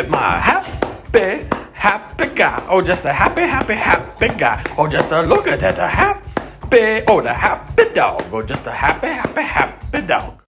at my happy, happy guy. Oh, just a happy, happy, happy guy. Oh, just a look at that, a happy, oh, the happy dog. Oh, just a happy, happy, happy dog.